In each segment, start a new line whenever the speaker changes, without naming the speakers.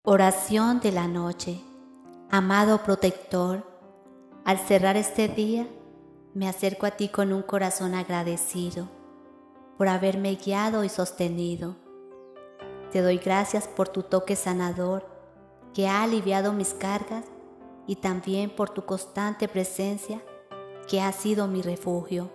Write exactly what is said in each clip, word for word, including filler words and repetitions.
Oración de la noche. Amado protector, al cerrar este día, me acerco a ti con un corazón agradecido por haberme guiado y sostenido. Te doy gracias por tu toque sanador que ha aliviado mis cargas y también por tu constante presencia que ha sido mi refugio.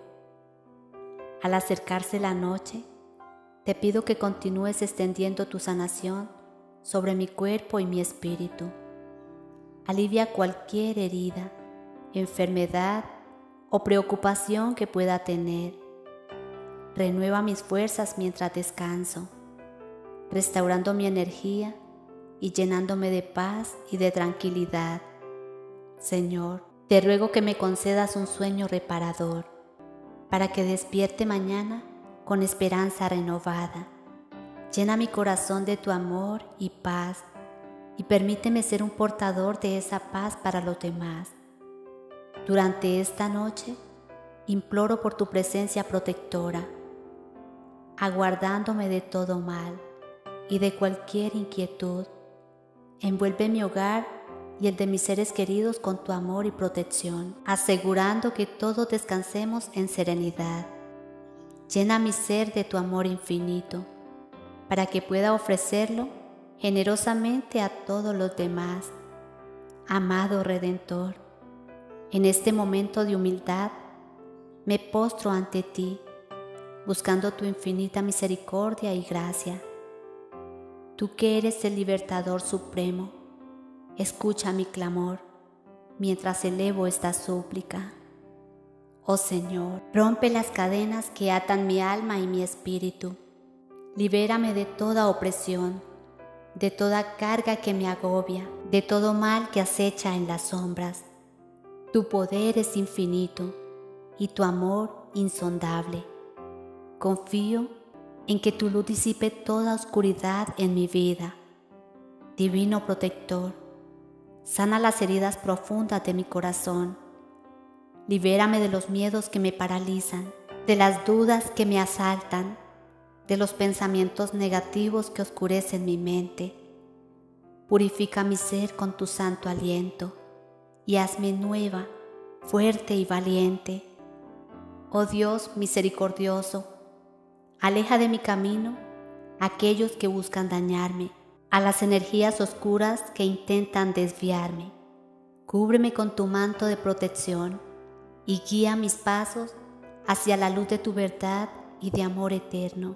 Al acercarse la noche, te pido que continúes extendiendo tu sanación sobre mi cuerpo y mi espíritu. Alivia cualquier herida, enfermedad o preocupación que pueda tener. Renueva mis fuerzas mientras descanso, restaurando mi energía y llenándome de paz y de tranquilidad. Señor, te ruego que me concedas un sueño reparador, para que despierte mañana con esperanza renovada. Llena mi corazón de tu amor y paz y permíteme ser un portador de esa paz para los demás. Durante esta noche, imploro por tu presencia protectora, aguardándome de todo mal y de cualquier inquietud. Envuelve mi hogar y el de mis seres queridos con tu amor y protección, asegurando que todos descansemos en serenidad. Llena mi ser de tu amor infinito, para que pueda ofrecerlo generosamente a todos los demás. Amado Redentor, en este momento de humildad, me postro ante ti, buscando tu infinita misericordia y gracia. Tú que eres el libertador supremo, escucha mi clamor mientras elevo esta súplica. Oh Señor, rompe las cadenas que atan mi alma y mi espíritu. Libérame de toda opresión, de toda carga que me agobia, de todo mal que acecha en las sombras. Tu poder es infinito y tu amor insondable. Confío en que tu luz disipe toda oscuridad en mi vida. Divino protector, sana las heridas profundas de mi corazón. Libérame de los miedos que me paralizan, de las dudas que me asaltan, de los pensamientos negativos que oscurecen mi mente. Purifica mi ser con tu santo aliento y hazme nueva, fuerte y valiente. Oh Dios misericordioso, aleja de mi camino a aquellos que buscan dañarme, a las energías oscuras que intentan desviarme. Cúbreme con tu manto de protección y guía mis pasos hacia la luz de tu verdad y de amor eterno.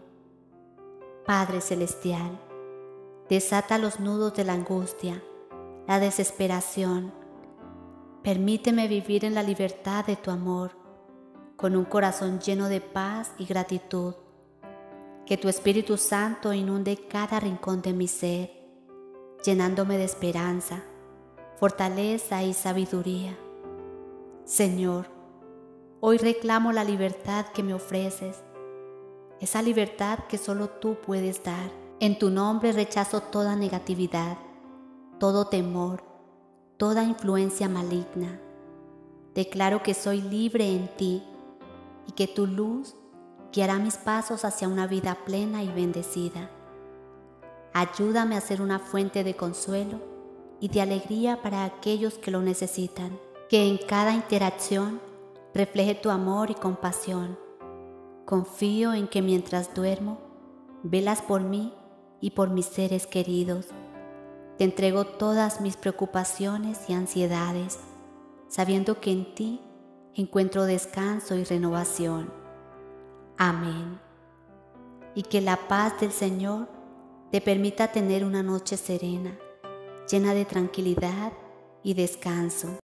Padre Celestial, desata los nudos de la angustia, la desesperación. Permíteme vivir en la libertad de tu amor, con un corazón lleno de paz y gratitud. Que tu Espíritu Santo inunde cada rincón de mi ser, llenándome de esperanza, fortaleza y sabiduría. Señor, hoy reclamo la libertad que me ofreces, esa libertad que solo tú puedes dar. En tu nombre rechazo toda negatividad, todo temor, toda influencia maligna. Declaro que soy libre en ti y que tu luz guiará mis pasos hacia una vida plena y bendecida. Ayúdame a ser una fuente de consuelo y de alegría para aquellos que lo necesitan. Que en cada interacción refleje tu amor y compasión. Confío en que mientras duermo, velas por mí y por mis seres queridos. Te entrego todas mis preocupaciones y ansiedades, sabiendo que en ti encuentro descanso y renovación. Amén. Y que la paz del Señor te permita tener una noche serena, llena de tranquilidad y descanso.